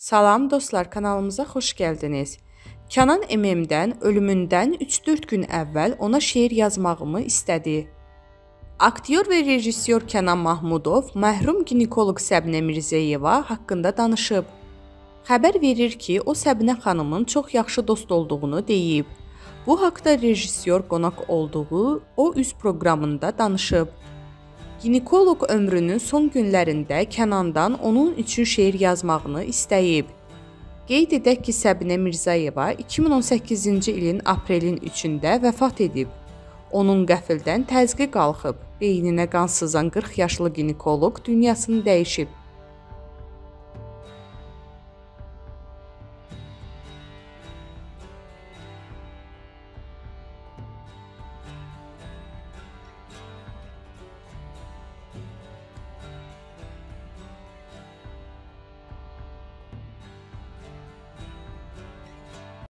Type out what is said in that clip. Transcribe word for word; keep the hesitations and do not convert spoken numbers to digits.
Salam dostlar, kanalımıza xoş gəldiniz. Kənan MM'dən ölümündən üç dörd gün əvvəl ona şeir yazmağımı istədi. Aktyor və rejissor Kənan Mahmudov mərhum ginekoloq Səbinə Mirzəyeva haqqında danışıb. Xəbər verir ki, o Səbinə xanımın çox yaxşı dost olduğunu deyib. Bu haqda rejissor qonaq olduğu O Üz proqramında danışıb. Ginekoloq ömrünün son günlərində Kənandan onun üçün şeir yazmağını istəyib. Qeyd edək ki, Səbinə Mirzəyeva iki min on səkkizinci ilin aprelin üçündə vəfat edib. Onun qəfildən təzyiqi qalxıb. Beyninə qan sızan qırx yaşlı ginekoloq dünyasını dəyişib.